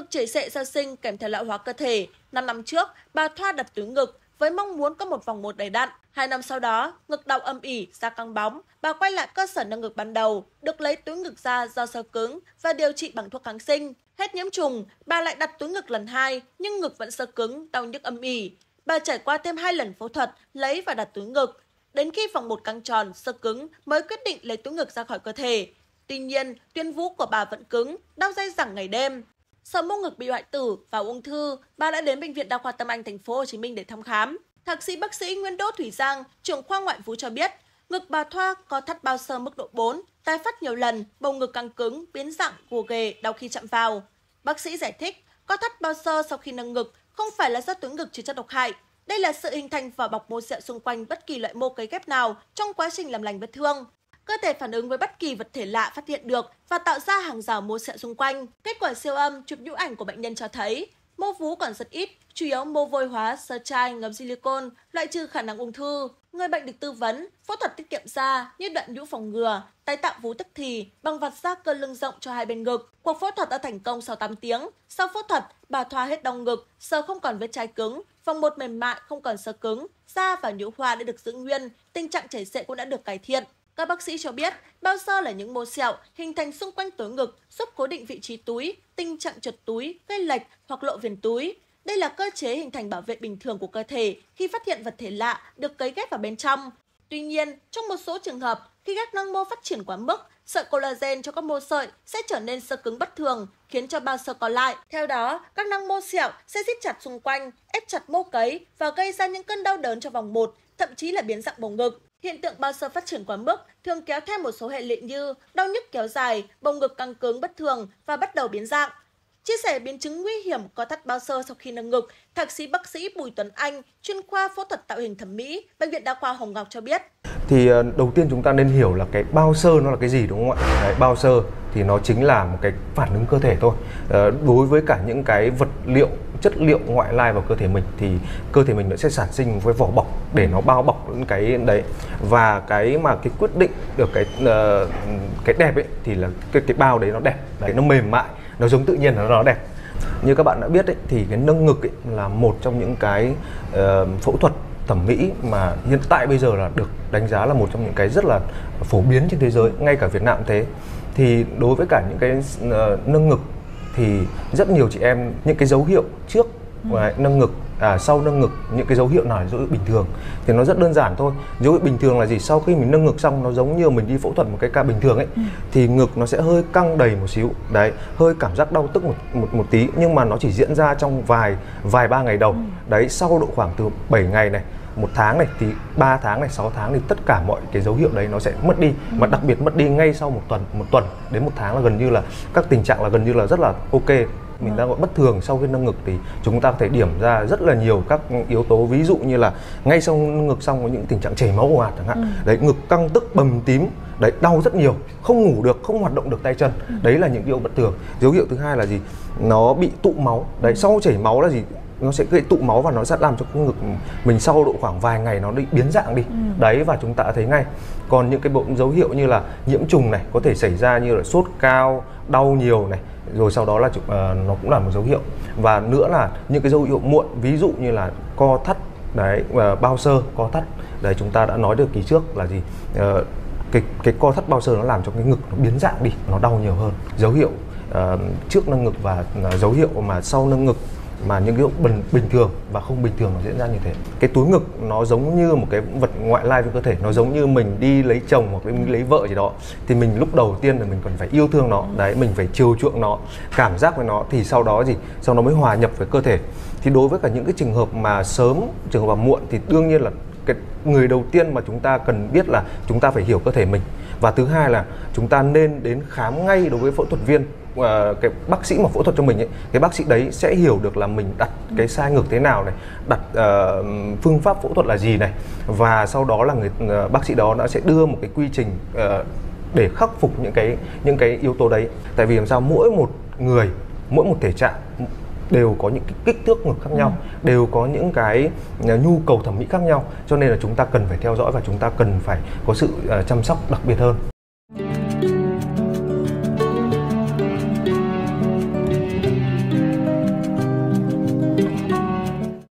ngực chảy xệ sau sinh kèm theo lão hóa cơ thể. 5 năm trước, bà Thoa đặt túi ngực với mong muốn có một vòng một đầy đặn. 2 năm sau đó, ngực đau âm ỉ, da căng bóng, bà quay lại cơ sở nâng ngực ban đầu, được lấy túi ngực ra do xơ cứng và điều trị bằng thuốc kháng sinh. Hết nhiễm trùng, bà lại đặt túi ngực lần 2, nhưng ngực vẫn xơ cứng, đau nhức âm ỉ. Bà trải qua thêm 2 lần phẫu thuật lấy và đặt túi ngực. Đến khi vòng một căng tròn, xơ cứng mới quyết định lấy túi ngực ra khỏi cơ thể. Tuy nhiên, tuyến vú của bà vẫn cứng, đau dai dẳng ngày đêm. Sau mô ngực bị hoại tử và ung thư, bà đã đến bệnh viện Đa khoa Tâm Anh, thành phố Hồ Chí Minh để thăm khám. Thạc sĩ bác sĩ Nguyễn Đỗ Thủy Giang, trưởng khoa ngoại vú cho biết, ngực bà Thoa có thắt bao xơ mức độ 4, tái phát nhiều lần, bầu ngực căng cứng, biến dạng, gồ ghề, đau khi chạm vào. Bác sĩ giải thích, có thắt bao xơ sau khi nâng ngực không phải là do túi ngực chứa chất độc hại. Đây là sự hình thành vỏ bọc mô sẹo xung quanh bất kỳ loại mô cấy ghép nào trong quá trình làm lành vết thương. Cơ thể phản ứng với bất kỳ vật thể lạ phát hiện được và tạo ra hàng rào mô sẹo xung quanh. Kết quả siêu âm, chụp nhũ ảnh của bệnh nhân cho thấy mô vú còn rất ít, chủ yếu mô vôi hóa, sơ chai, ngấm silicone, loại trừ khả năng ung thư. Người bệnh được tư vấn phẫu thuật tiết kiệm da như đoạn nhũ phòng ngừa, tái tạo vú tức thì bằng vặt da cơ lưng rộng cho hai bên ngực. Cuộc phẫu thuật đã thành công sau 8 tiếng. Sau phẫu thuật, bà Thoa hết đau ngực, sơ không còn vết chai cứng, vòng một mềm mại không còn sơ cứng, da và nhũ hoa đã được giữ nguyên, tình trạng chảy xệ cũng đã được cải thiện. Các bác sĩ cho biết, bao xơ là những mô sẹo hình thành xung quanh túi ngực, giúp cố định vị trí túi, tình trạng trượt túi, gây lệch hoặc lộ viền túi. Đây là cơ chế hình thành bảo vệ bình thường của cơ thể khi phát hiện vật thể lạ được cấy ghép vào bên trong. Tuy nhiên, trong một số trường hợp, khi các nang mô phát triển quá mức, sợi collagen cho các mô sợi sẽ trở nên xơ cứng bất thường, khiến cho bao xơ co lại. Theo đó, các nang mô sẹo sẽ siết chặt xung quanh, ép chặt mô cấy và gây ra những cơn đau đớn cho vòng 1, thậm chí là biến dạng bầu ngực. Hiện tượng bao xơ phát triển quá mức thường kéo theo một số hệ lụy như đau nhức kéo dài, bầu ngực căng cứng bất thường và bắt đầu biến dạng. Chia sẻ biến chứng nguy hiểm có thắt bao xơ sau khi nâng ngực, thạc sĩ bác sĩ Bùi Tuấn Anh, chuyên khoa phẫu thuật tạo hình thẩm mỹ, Bệnh viện Đa khoa Hồng Ngọc cho biết. Thì đầu tiên chúng ta nên hiểu là cái bao xơ nó là cái gì, đúng không ạ? Đấy, bao xơ thì nó chính là một cái phản ứng cơ thể thôi. Đối với cả những cái vật liệu, chất liệu ngoại lai vào cơ thể mình thì cơ thể mình nó sẽ sản sinh một cái vỏ bọc để nó bao bọc những cái đấy. Và cái quyết định được cái đẹp ấy thì là cái bao đấy nó đẹp, đấy, nó mềm mại, nó giống tự nhiên, nó đẹp. Như các bạn đã biết ấy, thì cái nâng ngực ấy là một trong những cái phẫu thuật thẩm mỹ mà hiện tại bây giờ là được đánh giá là một trong những cái rất là phổ biến trên thế giới, ngay cả Việt Nam cũng thế. Thì đối với cả những cái nâng ngực thì rất nhiều chị em những cái dấu hiệu trước nâng ngực, sau nâng ngực, những cái dấu hiệu nào là dấu hiệu bình thường thì nó rất đơn giản thôi. Dấu hiệu bình thường là gì? Sau khi mình nâng ngực xong, nó giống như mình đi phẫu thuật một cái ca bình thường ấy, thì ngực nó sẽ hơi căng đầy một xíu, đấy, hơi cảm giác đau tức một tí, nhưng mà nó chỉ diễn ra trong vài ba ngày đầu. Đấy, sau độ khoảng từ 7 ngày này, 1 tháng này, thì 3 tháng này, 6 tháng thì tất cả mọi cái dấu hiệu đấy nó sẽ mất đi, mà đặc biệt mất đi ngay sau một tuần đến 1 tháng là gần như là các tình trạng là gần như là rất là ok. Mình đang gọi bất thường sau khi nâng ngực thì chúng ta có thể điểm ra rất là nhiều các yếu tố, ví dụ như là ngay sau nâng ngực xong có những tình trạng chảy máu ồ ạt chẳng hạn. Đấy, ngực căng tức bầm tím, đấy, đau rất nhiều, không ngủ được, không hoạt động được tay chân. Đấy là những dấu hiệu bất thường. Dấu hiệu thứ hai là gì? Nó bị tụ máu. Đấy, sau chảy máu là gì? Nó sẽ gây tụ máu và nó sẽ làm cho cái ngực mình sau độ khoảng vài ngày nó đi biến dạng đi. Đấy, và chúng ta thấy ngay. Còn những cái dấu hiệu như là nhiễm trùng này có thể xảy ra như là sốt cao, đau nhiều này, rồi sau đó là nó cũng là một dấu hiệu. Và nữa là những cái dấu hiệu muộn, ví dụ như là co thắt, đấy, bao xơ co thắt. Đấy, chúng ta đã nói được kỳ trước là gì? Cái co thắt bao xơ nó làm cho cái ngực nó biến dạng đi, nó đau nhiều hơn. Dấu hiệu trước nâng ngực và dấu hiệu mà sau nâng ngực, mà những cái bình thường và không bình thường nó diễn ra như thế. Cái túi ngực nó giống như một cái vật ngoại lai với cơ thể, nó giống như mình đi lấy chồng hoặc mình lấy vợ gì đó, thì mình lúc đầu tiên là mình còn phải yêu thương nó, đấy, mình phải chiều chuộng nó, cảm giác với nó, thì sau đó gì, sau đó mới hòa nhập với cơ thể. Thì đối với cả những cái trường hợp mà sớm, trường hợp mà muộn thì đương nhiên là cái người đầu tiên mà chúng ta cần biết là chúng ta phải hiểu cơ thể mình, và thứ hai là chúng ta nên đến khám ngay đối với phẫu thuật viên. Cái bác sĩ mà phẫu thuật cho mình ấy, cái bác sĩ đấy sẽ hiểu được là mình đặt cái size ngực thế nào này, đặt phương pháp phẫu thuật là gì này, và sau đó là bác sĩ đó đã sẽ đưa một cái quy trình để khắc phục những cái yếu tố đấy. Tại vì làm sao mỗi một người, mỗi một thể trạng đều có những cái kích thước ngực khác nhau, đều có những cái nhu cầu thẩm mỹ khác nhau, cho nên là chúng ta cần phải theo dõi và chúng ta cần phải có sự chăm sóc đặc biệt hơn.